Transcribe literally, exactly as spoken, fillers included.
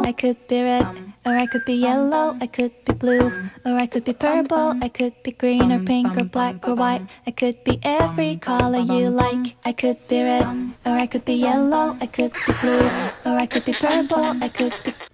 I could be red, or I could be yellow, I could be blue, or I could be purple, I could be green or pink or black or white. I could be every color you like. I could be red, or I could be yellow, I could be blue, or I could be purple, I could be